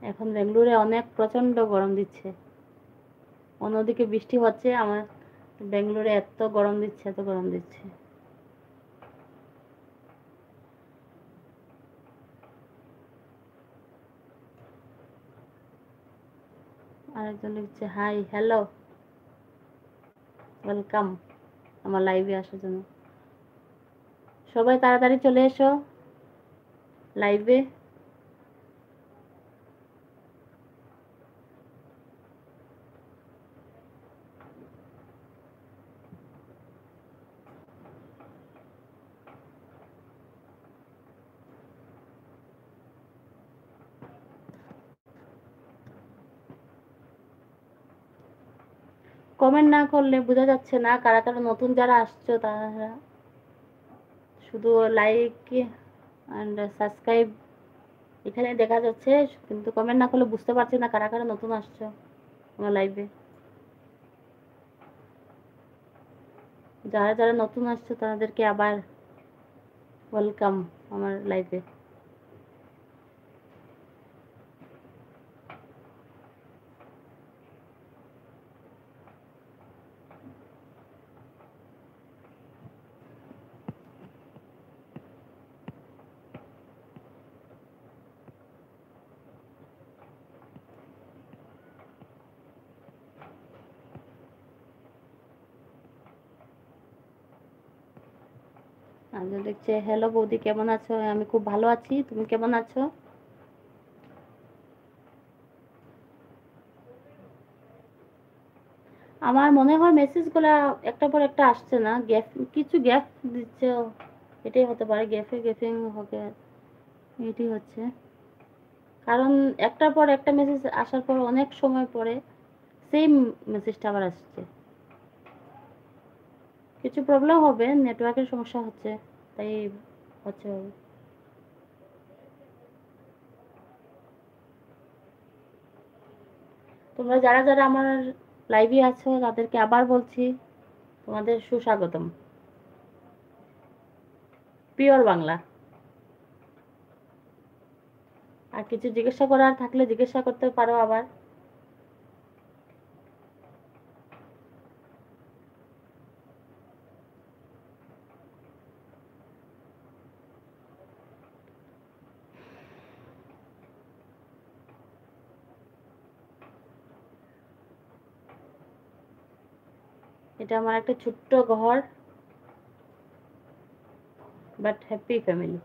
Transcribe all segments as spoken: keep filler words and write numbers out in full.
এখন বেঙ্গালুরে অনেক প্রচন্ড গরম দিচ্ছে, অন্যদিকে বৃষ্টি হচ্ছে, আমার বেঙ্গালুরে এত গরম দিচ্ছে, এত গরম দিচ্ছে। আরেকজন লিখছে হাই, হ্যালো, ওয়েলকাম আমার লাইভে আসার জন্য। সবাই তাড়াতাড়ি চলে এসো লাইভে। কমেন্ট না করলে বোঝা যাচ্ছে না কারা কারা নতুন যারা আসছো, তারা শুধু লাইক অ্যান্ড সাবস্ক্রাইব এখানে দেখা যাচ্ছে, কিন্তু কমেন্ট না করলে বুঝতে পারছি না কারা কারা নতুন আসছো আমার লাইভে। যারা যারা নতুন আসছো তাদেরকে আবার ওয়েলকাম আমার লাইভে। আচ্ছা, দেখছে হ্যালো বৌদি, কেমন আছো? আমি খুব ভালো আছি, তুমি কেমন আছো? আমার মনে হয় মেসেজগুলা একটা পর একটা আসছে না, গ্যাপ, কিছু গ্যাপ দিচ্ছে, এটাই হতে পারে, গ্যাপে গ্যাপিং হবে, এটাই হচ্ছে কারণ। একটার পর একটা মেসেজ আসার পর অনেক সময় পরে সেম মেসেজটা আবার আসছে। কিছু প্রবলেম হবে, নেটওয়ার্কের সমস্যা হচ্ছে, তাই হচ্ছে। তোমরা যারা যারা আমার লাইভে আছো তাদেরকে আবার বলছি তোমাদের সুস্বাগতম। পিওর বাংলা। আর কিছু জিজ্ঞাসা করার থাকলে জিজ্ঞাসা করতে পারো আবার। এটা আমার একটা ছোট্ট ঘর, বাট হ্যাপি ফ্যামিলি।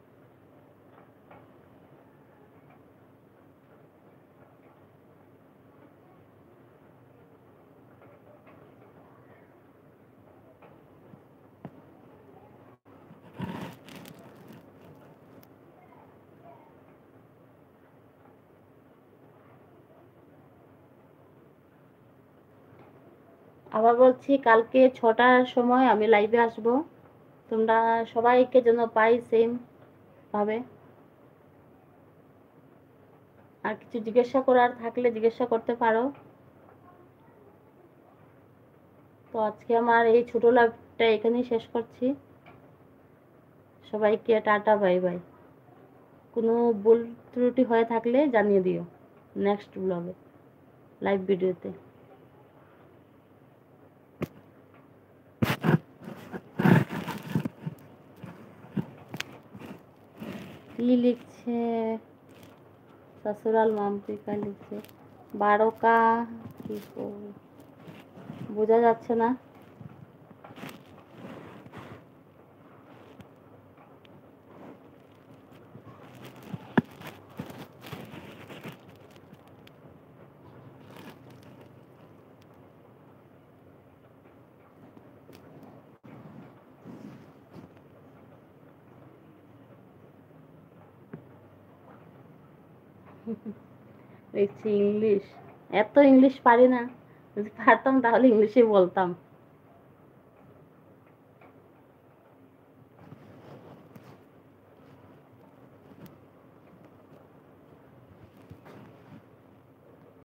আবার বলছি কালকে ছটার সময় আমি লাইভে আসব, তোমরা সবাইকে যেন পাই সেম ভাবে। আর কিছু জিজ্ঞাসা করার থাকলে জিজ্ঞাসা করতে পারো। তো আজকে আমার এই ছোট লাইভটা এখানেই শেষ করছি। সবাইকে টাটা, বাই বাই। কোনো ভুল ত্রুটি হয়ে থাকলে জানিয়ে দিও নেক্সট ব্লগে, লাইভ ভিডিওতে। কি লিখছে ससुराल মাম্পিকা, লিখছে বারোকা, কি বোঝা যাচ্ছে না। লিখছি ইংলিশ, এত ইংলিশ পারি না, যদি পারতাম তাহলে ইংলিশে বলতাম।